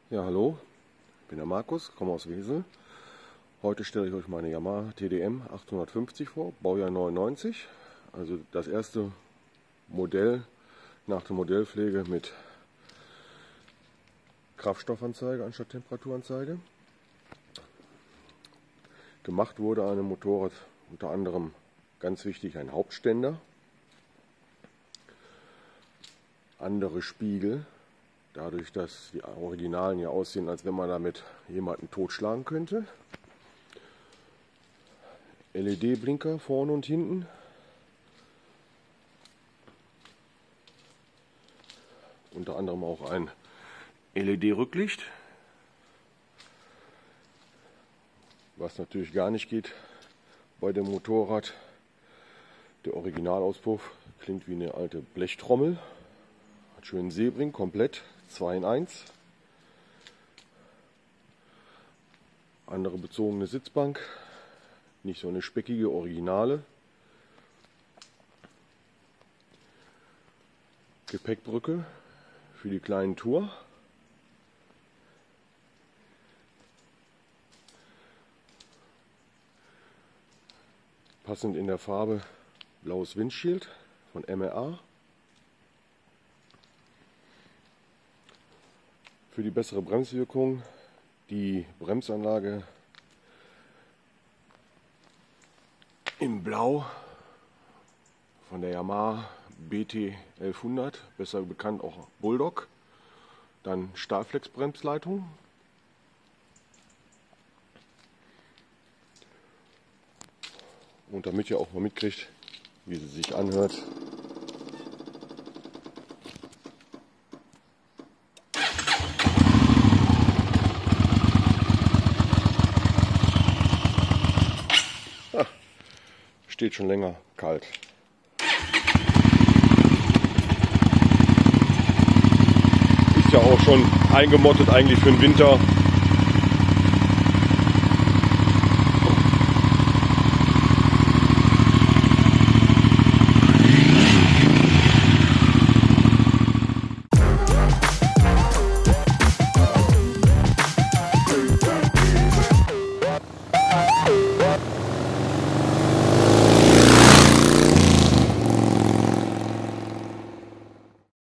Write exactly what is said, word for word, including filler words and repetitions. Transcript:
Ja, hallo, ich bin der Markus, komme aus Wesel. Heute stelle ich euch meine Yamaha T D M achthundertfünfzig vor, Baujahr neunundneunzig. Also das erste Modell nach der Modellpflege mit Kraftstoffanzeige anstatt Temperaturanzeige. Gemacht wurde an dem Motorrad unter anderem, ganz wichtig, ein Hauptständer, andere Spiegel, dadurch, dass die Originalen ja aussehen, als wenn man damit jemanden totschlagen könnte. L E D-Blinker vorne und hinten. Unter anderem auch ein L E D-Rücklicht. Was natürlich gar nicht geht bei dem Motorrad. Der Originalauspuff klingt wie eine alte Blechtrommel. Hat schönen Sebring, komplett, zwei in eins. Andere bezogene Sitzbank, nicht so eine speckige Originale. Gepäckbrücke für die kleinen Tour. Passend in der Farbe blaues Windschild von M R A. Für die bessere Bremswirkung die Bremsanlage in Blau von der Yamaha B T elfhundert, besser bekannt auch Bulldog. Dann Stahlflex-Bremsleitung. Und damit ihr auch mal mitkriegt, wie sie sich anhört. Ah, steht schon länger kalt. Ist ja auch schon eingemottet eigentlich für den Winter.